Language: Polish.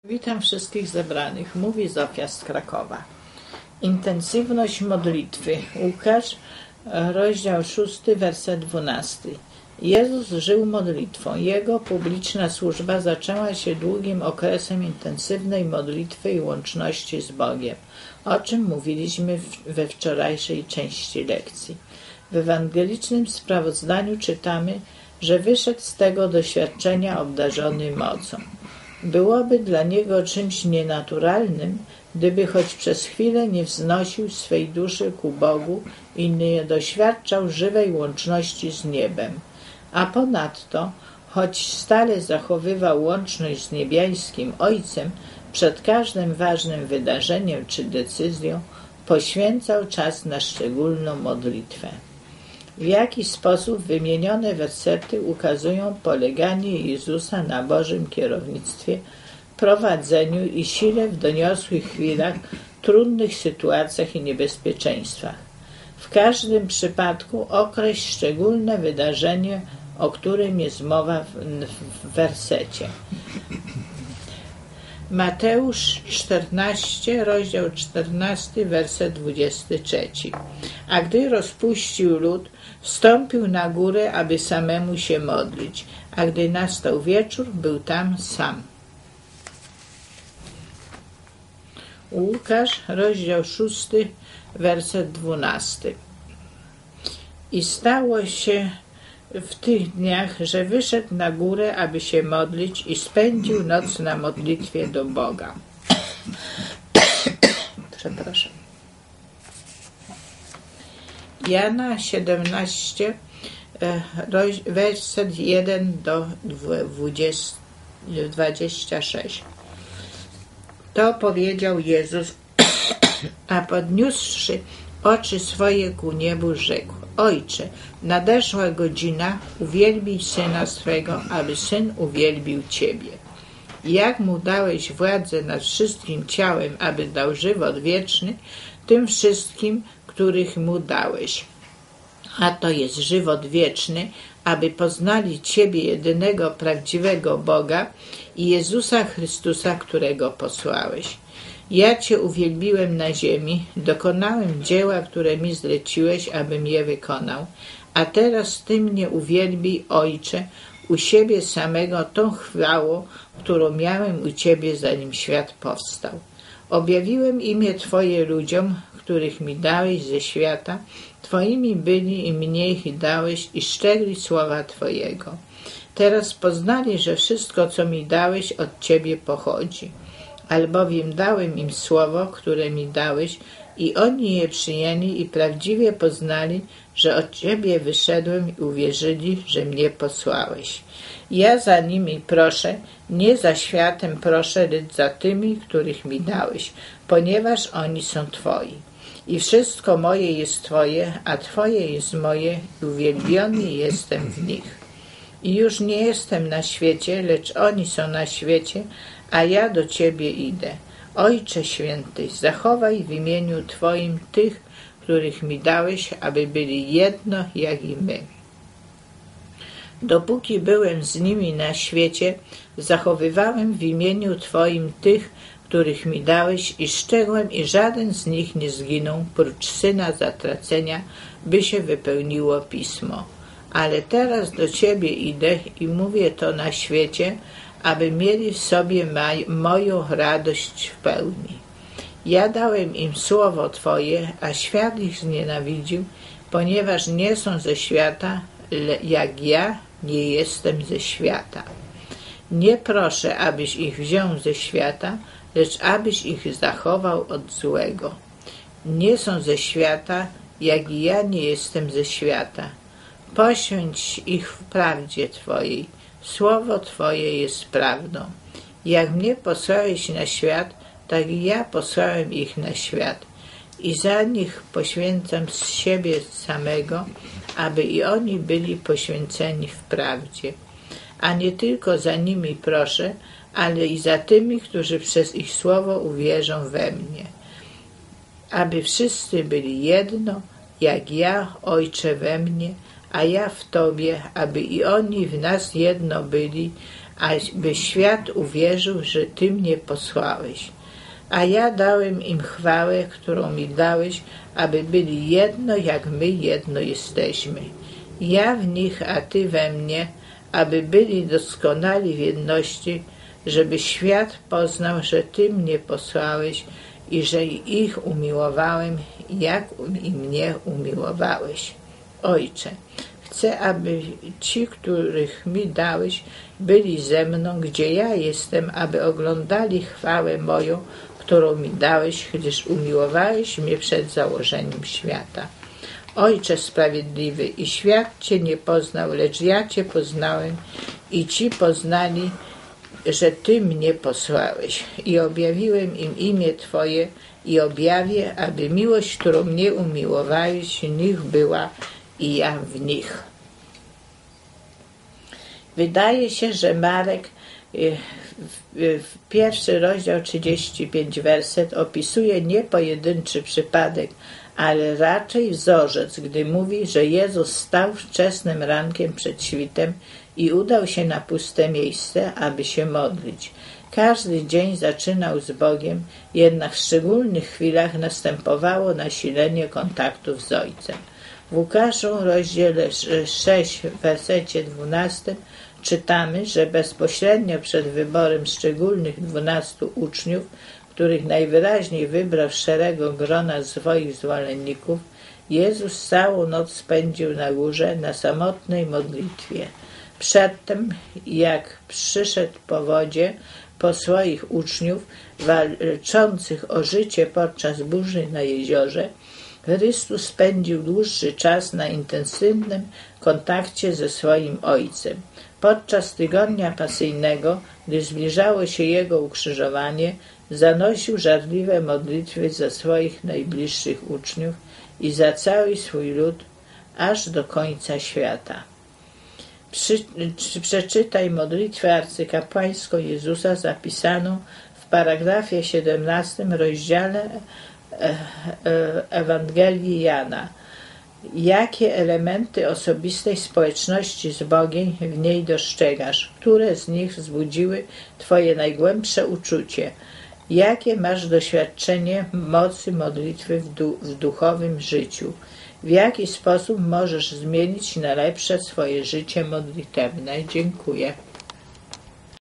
Witam wszystkich zebranych, mówi Zofia z Krakowa. Intensywność modlitwy. Łukasz, rozdział 6, werset 12. Jezus żył modlitwą. Jego publiczna służba zaczęła się długim okresem intensywnej modlitwy i łączności z Bogiem, o czym mówiliśmy we wczorajszej części lekcji. W ewangelicznym sprawozdaniu czytamy, że wyszedł z tego doświadczenia obdarzony mocą. Byłoby dla niego czymś nienaturalnym, gdyby choć przez chwilę nie wznosił swej duszy ku Bogu i nie doświadczał żywej łączności z niebem. A ponadto, choć stale zachowywał łączność z niebiańskim Ojcem, przed każdym ważnym wydarzeniem czy decyzją poświęcał czas na szczególną modlitwę. W jaki sposób wymienione wersety ukazują poleganie Jezusa na Bożym kierownictwie, prowadzeniu i sile w doniosłych chwilach, trudnych sytuacjach i niebezpieczeństwach. W każdym przypadku określ szczególne wydarzenie, o którym jest mowa w wersecie. Mateusz 14, rozdział 14, werset 23. A gdy rozpuścił lud, wstąpił na górę, aby samemu się modlić, a gdy nastał wieczór, był tam sam. Łukasz, rozdział 6, werset 12. I stało się w tych dniach, że wyszedł na górę, aby się modlić i spędził noc na modlitwie do Boga. Przepraszam. Jana 17, werset 1 do 26. To powiedział Jezus, a podniósłszy oczy swoje ku niebu, rzekł: Ojcze, nadeszła godzina, uwielbij Syna swego, aby Syn uwielbił Ciebie. Jak Mu dałeś władzę nad wszystkim ciałem, aby dał żywot wieczny tym wszystkim, których Mu dałeś. A to jest żywot wieczny, aby poznali Ciebie, jedynego prawdziwego Boga i Jezusa Chrystusa, którego posłałeś. Ja Cię uwielbiłem na ziemi, dokonałem dzieła, które mi zleciłeś, abym je wykonał. A teraz Ty mnie uwielbij, Ojcze, u siebie samego tą chwałą, którą miałem u Ciebie, zanim świat powstał. Objawiłem imię Twoje ludziom, których mi dałeś ze świata. Twoimi byli i mnie ich dałeś i szczegli słowa Twojego. Teraz poznali, że wszystko, co mi dałeś, od Ciebie pochodzi. Albowiem dałem im słowo, które mi dałeś, i oni je przyjęli i prawdziwie poznali, że od Ciebie wyszedłem i uwierzyli, że mnie posłałeś. Ja za nimi proszę, nie za światem proszę, lecz za tymi, których mi dałeś, ponieważ oni są Twoi. I wszystko moje jest Twoje, a Twoje jest moje i uwielbiony jestem w nich. I już nie jestem na świecie, lecz oni są na świecie, a ja do Ciebie idę. Ojcze Święty, zachowaj w imieniu Twoim tych, których mi dałeś, aby byli jedno jak i my. Dopóki byłem z nimi na świecie, zachowywałem w imieniu Twoim tych, których mi dałeś i strzegłem, i żaden z nich nie zginął, prócz syna zatracenia, by się wypełniło Pismo. Ale teraz do Ciebie idę i mówię to na świecie, aby mieli w sobie moją radość w pełni. Ja dałem im słowo Twoje, a świat ich znienawidził, ponieważ nie są ze świata, jak ja nie jestem ze świata. Nie proszę, abyś ich wziął ze świata, lecz abyś ich zachował od złego. Nie są ze świata, jak i ja nie jestem ze świata. Poświęć ich w prawdzie Twojej. Słowo Twoje jest prawdą. Jak mnie posłałeś na świat, tak i ja posłałem ich na świat. I za nich poświęcam z siebie samego, aby i oni byli poświęceni w prawdzie. A nie tylko za nimi proszę, ale i za tymi, którzy przez ich słowo uwierzą we mnie. Aby wszyscy byli jedno, jak ja, Ojcze, we mnie, a ja w Tobie, aby i oni w nas jedno byli, aby świat uwierzył, że Ty mnie posłałeś. A ja dałem im chwałę, którą mi dałeś, aby byli jedno, jak my jedno jesteśmy. Ja w nich, a Ty we mnie, aby byli doskonali w jedności, żeby świat poznał, że Ty mnie posłałeś i że ich umiłowałem, jak i mnie umiłowałeś. Ojcze, chcę, aby ci, których mi dałeś, byli ze mną, gdzie ja jestem, aby oglądali chwałę moją, którą mi dałeś, gdyż umiłowałeś mnie przed założeniem świata. Ojcze sprawiedliwy, i świat Cię nie poznał, lecz ja Cię poznałem i ci poznali, że Ty mnie posłałeś. I objawiłem im imię Twoje i objawię, aby miłość, którą mnie umiłowałeś, w nich była i ja w nich. Wydaje się, że Marek w pierwszy rozdział 35 werset opisuje nie pojedynczy przypadek, ale raczej wzorzec, gdy mówi, że Jezus stał wczesnym rankiem przed świtem i udał się na puste miejsce, aby się modlić. Każdy dzień zaczynał z Bogiem, jednak w szczególnych chwilach następowało nasilenie kontaktów z Ojcem. W Łukaszu, rozdziale 6, w wersecie 12 czytamy, że bezpośrednio przed wyborem szczególnych 12 uczniów, których najwyraźniej wybrał z szeregu grona swoich zwolenników, Jezus całą noc spędził na górze na samotnej modlitwie. Przedtem, jak przyszedł po wodzie po swoich uczniów, walczących o życie podczas burzy na jeziorze, Chrystus spędził dłuższy czas na intensywnym kontakcie ze swoim Ojcem. Podczas tygodnia pasyjnego, gdy zbliżało się Jego ukrzyżowanie, zanosił żarliwe modlitwy za swoich najbliższych uczniów i za cały swój lud, aż do końca świata. Przeczytaj modlitwę arcykapłańską Jezusa zapisaną w paragrafie 17 rozdziale Ewangelii Jana. Jakie elementy osobistej społeczności z Bogiem w niej dostrzegasz? Które z nich wzbudziły Twoje najgłębsze uczucie? Jakie masz doświadczenie mocy modlitwy w duchowym życiu? W jaki sposób możesz zmienić na lepsze swoje życie modlitewne? Dziękuję.